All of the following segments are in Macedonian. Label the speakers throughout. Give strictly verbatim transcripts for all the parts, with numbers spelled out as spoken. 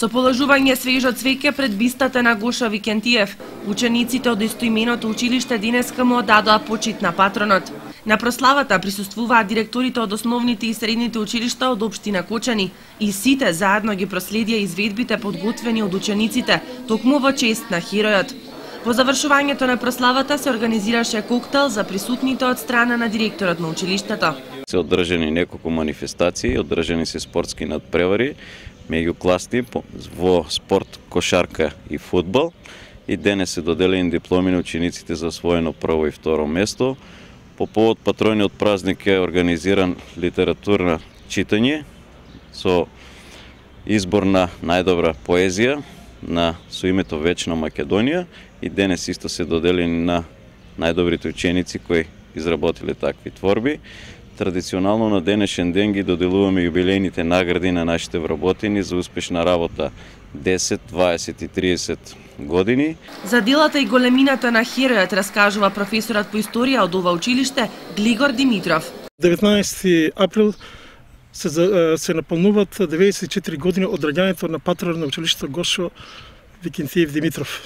Speaker 1: Со положување свежо цвеќе пред бистата на Гошо Викентиев, учениците од истоименото училиште денеска му оддадоа почит на патронот. На прославата присуствуваат директорите од основните и средните училишта од општина Кочани и сите заедно ги проследија изведбите подготвени од учениците, токму во чест на херојот. Во завршувањето на прославата се организираше коктел за присутните од страна на директорот на училиштето.
Speaker 2: Се одржани неколку манифестации, одржани се спортски надпревари меѓукласни во спорт, кошарка и фудбал. И денес се доделени дипломи на учениците за освоено прво и второ место. По повод патрониот празник е организиран литературно читање со избор на најдобра поезија на со името Вечна Македонија и денес исто се доделени на најдобрите ученици кои изработиле такви творби. Традиционално на денешен ден ги доделуваме јубилејните награди на нашите вработени за успешна работа десет, дваесет и триесет години.
Speaker 1: За делата и големината на херојот раскажува професорот по историја од ова училиште Глигор Димитров.
Speaker 3: деветнаесети април се, се наполнуваат деветдесет и четири години од раѓањето на патронот на училиштето Гошо Викентиев Димитров.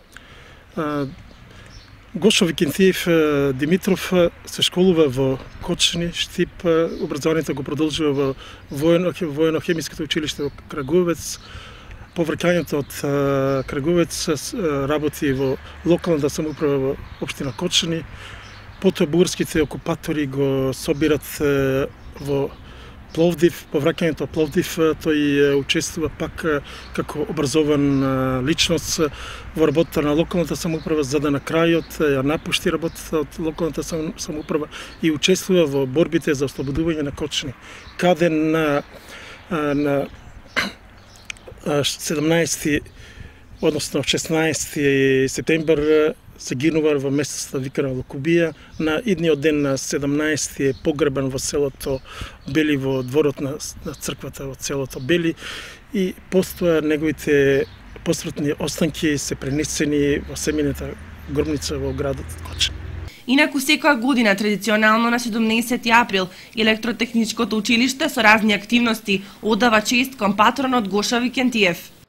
Speaker 3: Гошо Викентиев Димитров се школува во Кочани, Штип, образованието го продолжува во воено-хемиското училиште во Крагувец. По враќањето од Крагувец работи во локалната самоуправа во општина Кочани. Потоа бугарските окупатори го собират во Пловдив. По враќањето од Пловдив тој учествува пак како образован личност во работата на локалната самоуправа, за да на крајот ја напушти работата од локалната самоуправа и учествува во борбите за ослободување на Кочани, каде на на седумнаесети, односно шеснаесети септември се гинува во местоста викана Локубија. На идниот ден на седумнаесети е погребан во селото Бели, во дворот на, на црквата во селото Бели и постоја неговите посмртни останки се пренесени во семејната гробница во градот Кочани.
Speaker 1: Инаку секоја година традиционално на седумнаесети април електротехничкото училиште со разни активности оддава чест кон патронот Гошо Викентиев.